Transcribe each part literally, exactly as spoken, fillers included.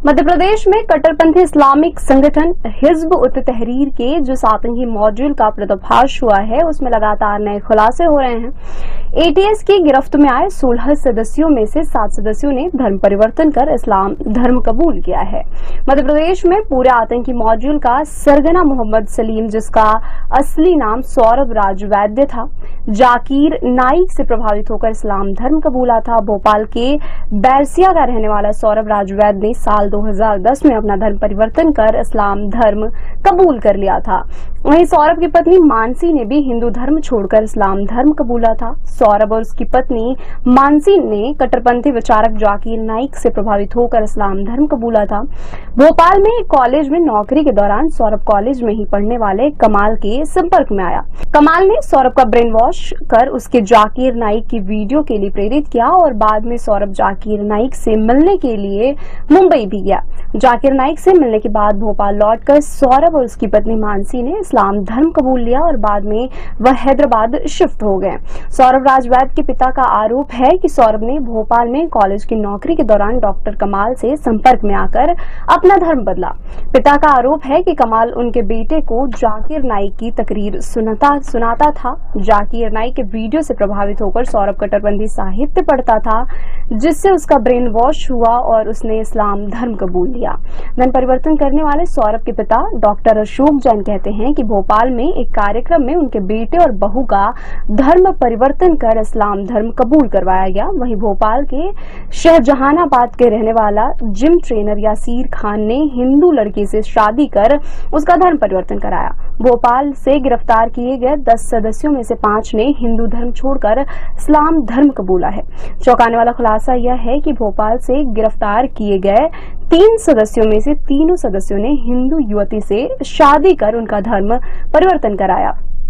मध्य प्रदेश में कट्टरपंथी इस्लामिक संगठन हिज्ब उत तहरीर के जिस आतंकी मॉड्यूल का पर्दाफाश हुआ है उसमें लगातार नए खुलासे हो रहे हैं। एटीएस की गिरफ्त में आए सोलह सदस्यों में से सात सदस्यों ने धर्म परिवर्तन कर इस्लाम धर्म कबूल किया है। मध्य प्रदेश में पूरे आतंकी मॉड्यूल का सरगना मोहम्मद सलीम, जिसका असली नाम सौरभ राज वैद्य था, जाकिर नाइक से प्रभावित होकर इस्लाम धर्म कबूला था। भोपाल के बैरसिया का रहने वाला सौरभ राज वैद्य ने साल दो हज़ार दस में अपना धर्म परिवर्तन कर इस्लाम धर्म कबूल कर लिया था। वहीं सौरभ की पत्नी मानसी ने भी हिंदू धर्म छोड़कर इस्लाम धर्म कबूला था। सौरभ और उसकी पत्नी मानसी ने कट्टरपंथी विचारक जाकिर नाइक से प्रभावित होकर इस्लाम धर्म कबूला था। भोपाल में एक कॉलेज में नौकरी के दौरान सौरभ कॉलेज में ही पढ़ने वाले कमाल के संपर्क में आया। कमाल ने सौरभ का ब्रेन वॉश कर उसके जाकिर नाइक की वीडियो के लिए प्रेरित किया और बाद में सौरभ जाकिर नाइक से मिलने के लिए मुंबई भी गया। जाकिर नाइक से मिलने के बाद भोपाल लौटकर सौरभ और उसकी पत्नी मानसी ने इस्लाम धर्म कबूल लिया और बाद में वह हैदराबाद शिफ्ट हो गए। सौरभ राज वैद्य के पिता का आरोप है कि सौरभ ने भोपाल में कॉलेज की नौकरी के दौरान डॉक्टर कमाल से संपर्क में आकर अपना धर्म बदला। पिता का आरोप है कि कमाल उनके बेटे को जाकिर नाइक की तकरीर सुनाता सुनाता था। जाकिर नाइक के वीडियो से प्रभावित होकर सौरभ कट्टरपंथी साहित्य पढ़ता था, जिससे उसका ब्रेन वॉश हुआ और उसने इस्लाम धर्म कबूल लिया। धर्म परिवर्तन करने वाले सौरभ के पिता डॉक्टर अशोक जैन कहते हैं कि भोपाल में एक कार्यक्रम में उनके बेटे और बहू का धर्म परिवर्तन कर इस्लाम धर्म कबूल करवाया गया। वहीं भोपाल के शाहजहानाबाद के रहने वाला जिम ट्रेनर यासीर खान ने हिंदू लड़की से शादी कर उसका धर्म परिवर्तन कराया। भोपाल से गिरफ्तार किए गए दस सदस्यों में से पांच ने हिंदू धर्म छोड़कर इस्लाम धर्म कबूला है। चौंकाने वाला खुलासा यह है कि भोपाल से गिरफ्तार किए गए तीन सदस्यों में से तीनों सदस्यों ने हिंदू युवती से शादी कर उनका धर्म परिवर्तन कराया।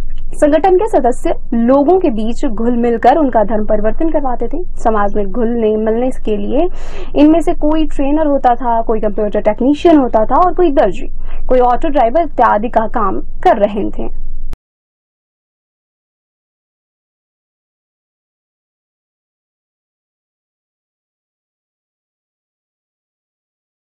संगठन के सदस्य लोगों के बीच घुल मिलकर उनका धर्म परिवर्तन करवाते थे। समाज में घुलने मिलने के लिए इनमें से कोई ट्रेनर होता था, कोई कंप्यूटर टेक्नीशियन होता था और कोई दर्जी, कोई ऑटो ड्राइवर इत्यादि का काम कर रहे थे।